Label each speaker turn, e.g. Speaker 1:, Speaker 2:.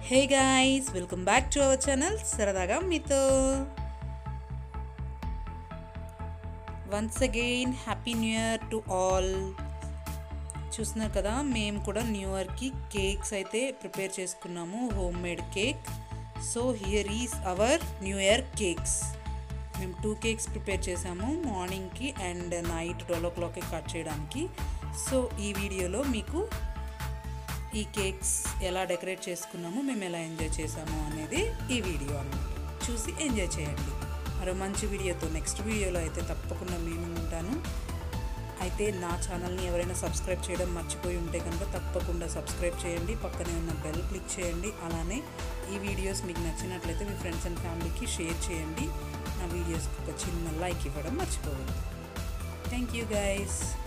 Speaker 1: Hey guys, welcome back to our channel సరదాగా మీతో. Once again happy new year to all. చూస్తున్నారు కదా, మేము కూడా న్యూ ఇయర్కి కేక్స్ అయితే ప్రిపేర్ చేసుకున్నాము, home made cake. So here is our new year cakes. మేము 2 కేక్స్ ప్రిపేర్ చేసాము, మార్నింగ్కి అండ్ నైట్ 12 o'clockకి కట్ చేయడానికి. సో ఈ వీడియోలో మీకు ఈ కేక్స్ ఎలా డెకరేట్ చేసుకున్నాము, మేము ఎలా ఎంజాయ్ చేసాము అనేది ఈ వీడియో అన్నమాట. చూసి ఎంజాయ్ చేయండి. మరో మంచి వీడియోతో నెక్స్ట్ వీడియోలో అయితే తప్పకుండా మేము ఉంటాను. అయితే నా ఛానల్ని ఎవరైనా సబ్స్క్రైబ్ చేయడం మర్చిపోయి ఉంటే కనుక తప్పకుండా సబ్స్క్రైబ్ చేయండి, పక్కనే ఉన్న బెల్ క్లిక్ చేయండి. అలానే ఈ వీడియోస్ మీకు నచ్చినట్లయితే మీ ఫ్రెండ్స్ అండ్ ఫ్యామిలీకి షేర్ చేయండి. నా వీడియోస్కి ఒక చిన్న లైక్ ఇవ్వడం మర్చిపోవద్దు. Thank you guys.